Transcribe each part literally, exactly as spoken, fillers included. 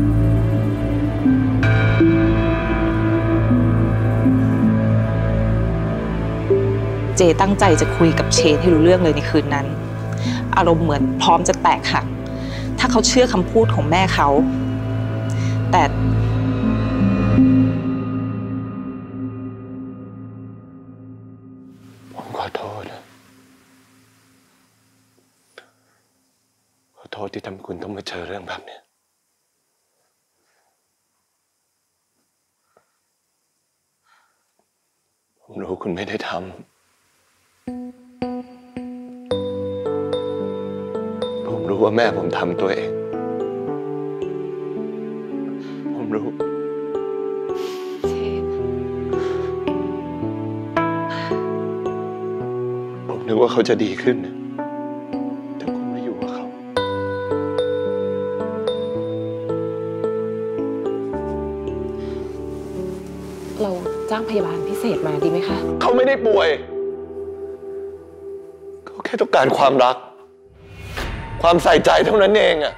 เจตั้งใจจะคุยกับเชนให้รู้เรื่องเลยในคืนนั้นอารมณ์เหมือนพร้อมจะแตกหักถ้าเขาเชื่อคำพูดของแม่เขาแต่ผมขอโทษนะขอโทษที่ทำให้คุณต้องมาเจอเรื่องแบบนี้ผมรู้คุณไม่ได้ทำผมรู้ว่าแม่ผมทำตัวเองผมรู้ผมนึกว่าเขาจะดีขึ้นแต่คุณไม่อยู่กับเขาเราจ้างพยาบาลพิเศษมาดีไหมคะเขาไม่ได้ป่วยเขาแค่ต้องการความรักความใส่ใจเท่านั้นเองอะ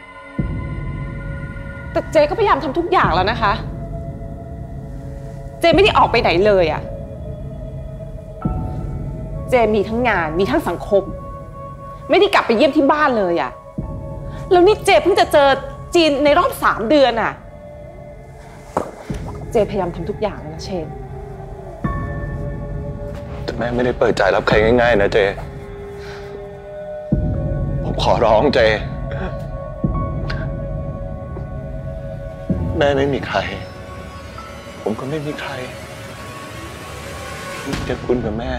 แต่เจก็พยายามทำทุกอย่างแล้วนะคะเจไม่ได้ออกไปไหนเลยอะเจมีทั้งงานมีทั้งสังคมไม่ได้กลับไปเยี่ยมที่บ้านเลยอะแล้วนี่เจเพิ่งจะเจอจีนในรอบสามเดือนอะเจพยายามทำทุกอย่างแล้วนะเชนแต่แม่ไม่ได้เปิดใจรับใครง่ายๆนะเจผมขอร้องเจแม่ไม่มีใครผมก็ไม่มีใครมีแต่คุณกับแม่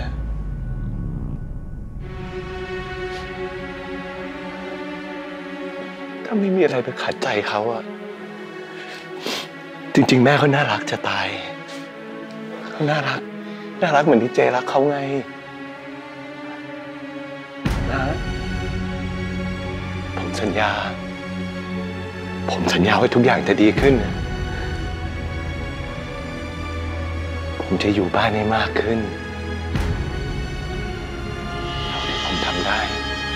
ถ้าไม่มีอะไรไปขัดใจเขาอะจริงๆแม่เขาน่ารักจะตายเขาน่ารักน่ารักเหมือนที่เจรักเขาไงนะผมสัญญาผมสัญญาว่าทุกอย่างจะดีขึ้นผมจะอยู่บ้านให้มากขึ้นเท่าที่ผมทำได้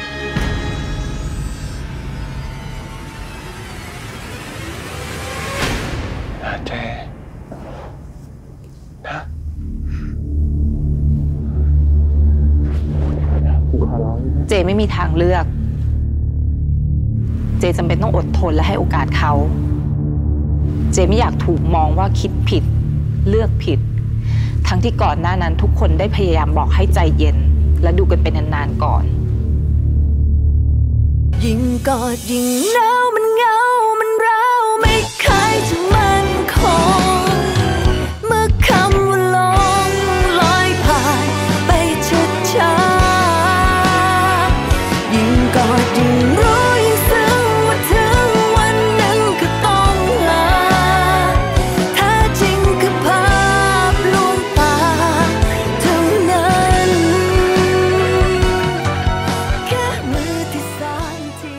นะเจนะเจไม่มีทางเลือกเจจำเป็นต้องอดทนและให้โอกาสเขาเจไม่อยากถูกมองว่าคิดผิดเลือกผิดทั้งที่ก่อนหน้านั้นทุกคนได้พยายามบอกให้ใจเย็นและดูกันเป็นนานๆก่อนยิ่งกอดยิ่งหนาวมันเหงา